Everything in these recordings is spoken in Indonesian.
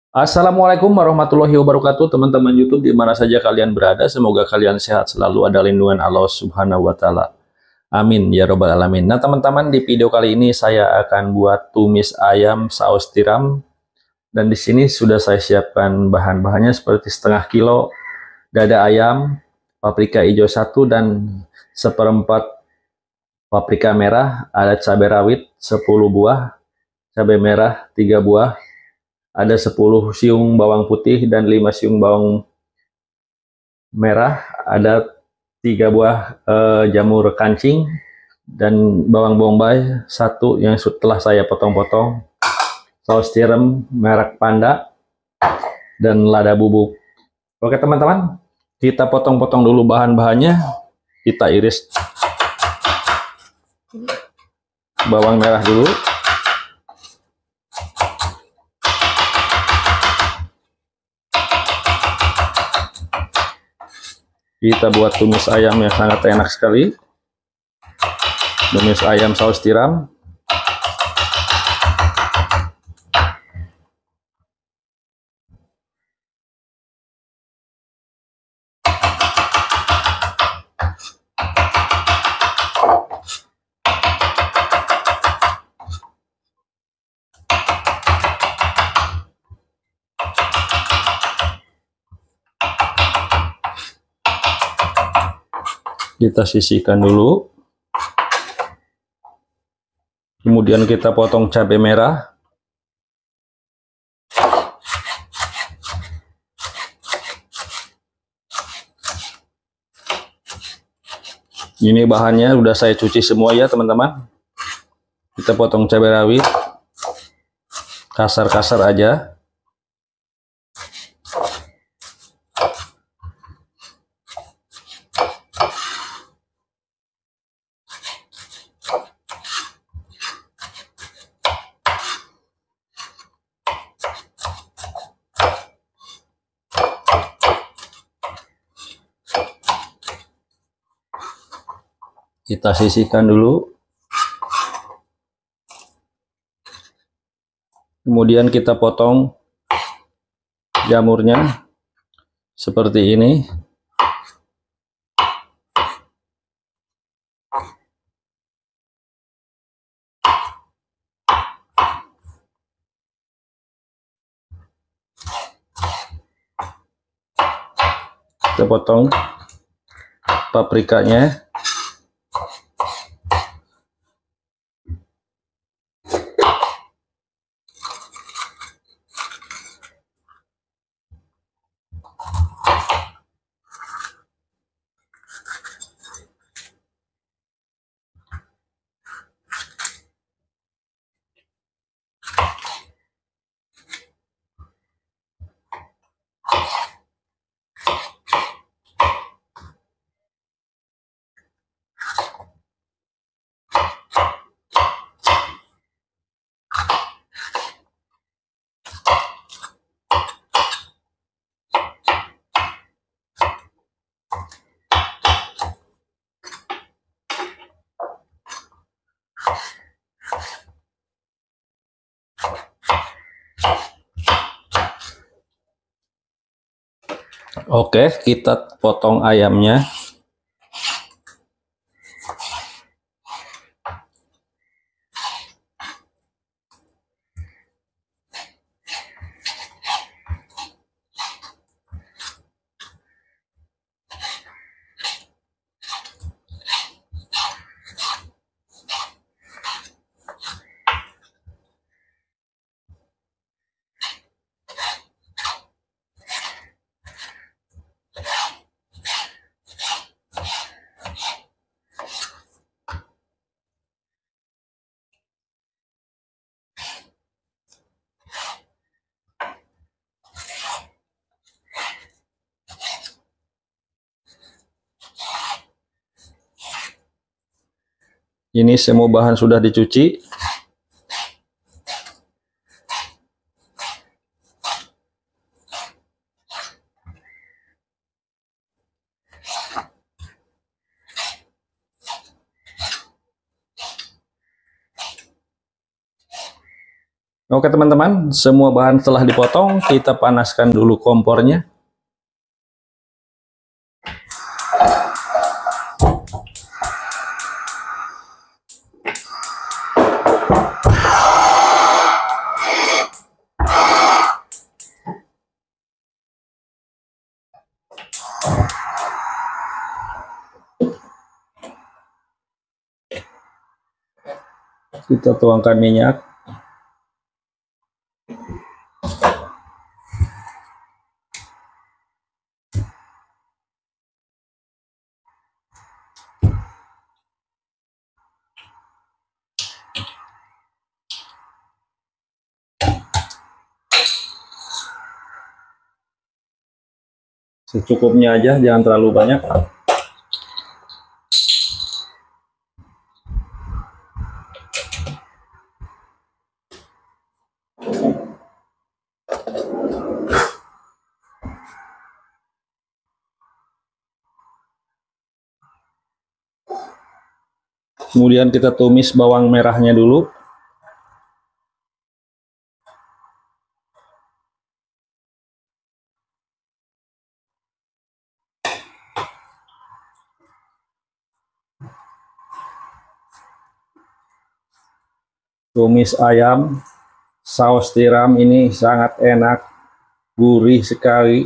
Assalamualaikum warahmatullahi wabarakatuh, teman-teman YouTube di mana saja kalian berada. Semoga kalian sehat selalu, ada lindungan Allah Subhanahu wa Ta'ala. Amin ya Robbal 'Alamin. Nah, teman-teman, di video kali ini saya akan buat tumis ayam saus tiram, dan di sini sudah saya siapkan bahan-bahannya seperti setengah kilo dada ayam, paprika hijau 1 dan seperempat paprika merah, ada cabai rawit 10 buah, cabai merah 3 buah, ada 10 siung bawang putih dan 5 siung bawang merah, ada 3 buah jamur kancing, dan bawang bombay 1 yang setelah saya potong-potong, saus tiram merek Panda, dan lada bubuk. Oke teman-teman, kita potong-potong dulu bahan-bahannya. Kita iris bawang merah dulu. Kita buat tumis ayam yang sangat enak sekali. Tumis ayam saus tiram. Kita sisihkan dulu. Kemudian kita potong cabai merah. Ini bahannya udah saya cuci semua ya teman-teman. Kita potong cabai rawit kasar-kasar aja. Kita sisihkan dulu. Kemudian kita potong jamurnya seperti ini. Kita potong paprikanya. Oke, kita potong ayamnya. Ini semua bahan sudah dicuci. Oke teman-teman, semua bahan telah dipotong, kita panaskan dulu kompornya. Kita tuangkan minyak. Secukupnya aja, jangan terlalu banyak. Kemudian kita tumis bawang merahnya dulu. Tumis ayam, saus tiram ini sangat enak, gurih sekali.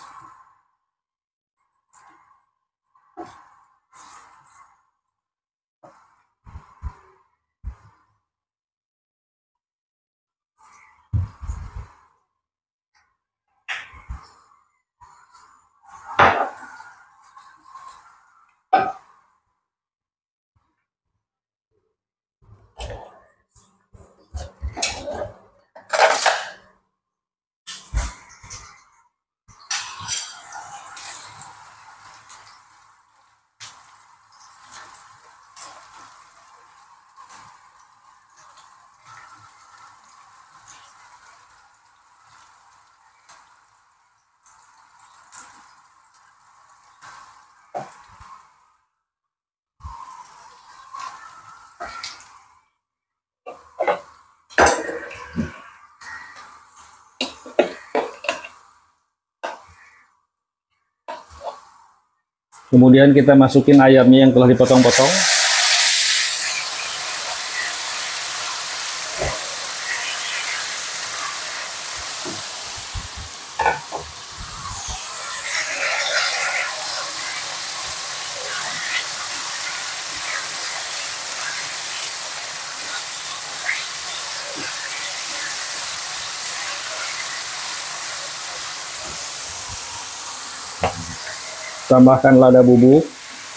Kemudian kita masukin ayamnya yang telah dipotong-potong. Tambahkan lada bubuk.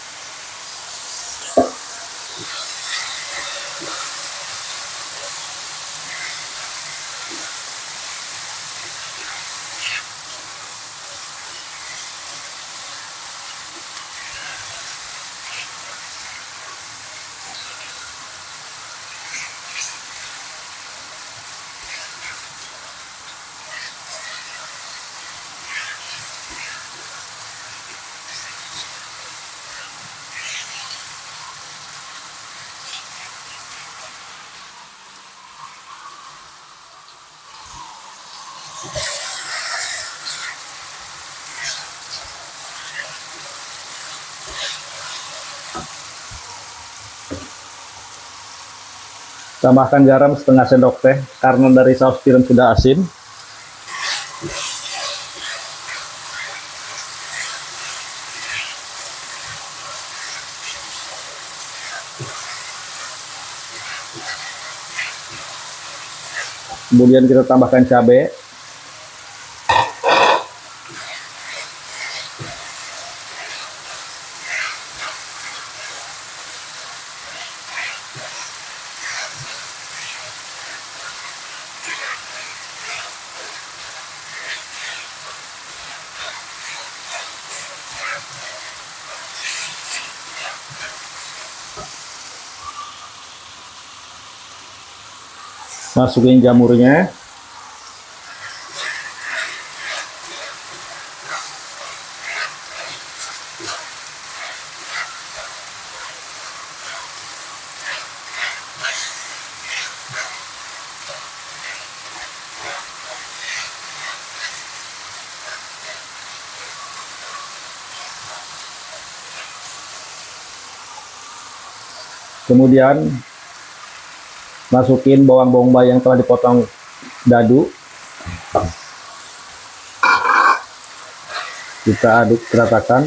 Tambahkan garam setengah sendok teh karena dari saus tiram sudah asin. Kemudian kita tambahkan cabai. Masukin jamurnya. Kemudian masukin bawang bombay yang telah dipotong dadu. Kita aduk ratakan.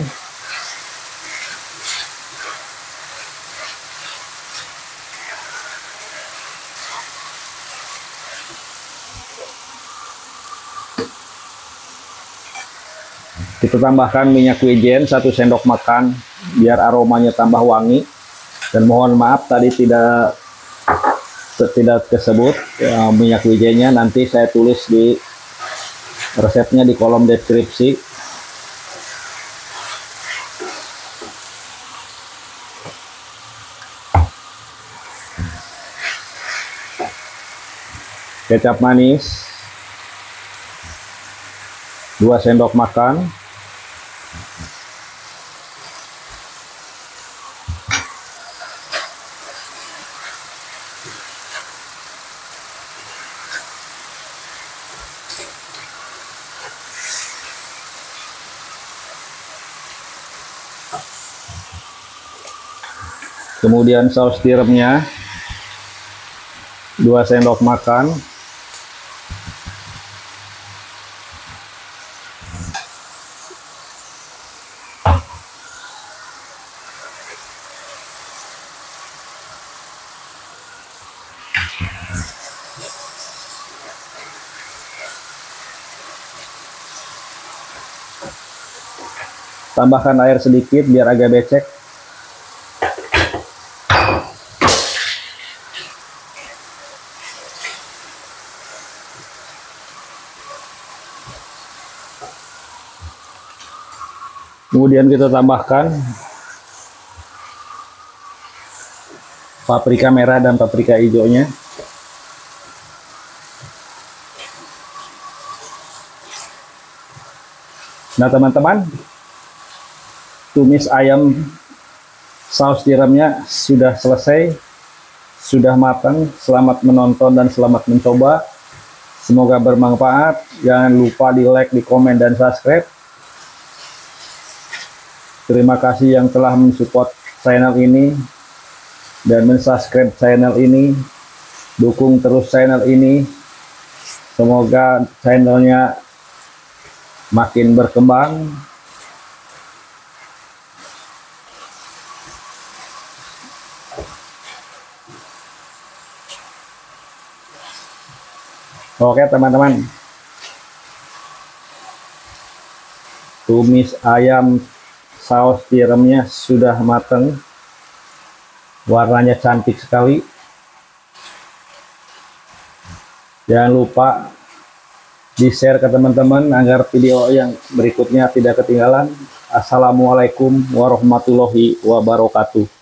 Kita tambahkan minyak wijen 1 sendok makan biar aromanya tambah wangi. Dan mohon maaf tadi tidak tersebut minyak wijennya, nanti saya tulis di resepnya di kolom deskripsi. Kecap manis 2 sendok makan. Kemudian saus tiramnya 2 sendok makan. Tambahkan air sedikit biar agak becek. Kemudian kita tambahkan paprika merah dan paprika hijaunya. Nah teman-teman, tumis ayam saus tiramnya sudah selesai, sudah matang. Selamat menonton dan selamat mencoba. Semoga bermanfaat. Jangan lupa di like, di komen, dan subscribe. Terima kasih yang telah mensupport channel ini dan mensubscribe channel ini. Dukung terus channel ini. Semoga channelnya makin berkembang. Oke teman-teman, tumis ayam saus tiramnya sudah matang, warnanya cantik sekali. Jangan lupa di share ke teman-teman agar video yang berikutnya tidak ketinggalan. Assalamualaikum warahmatullahi wabarakatuh.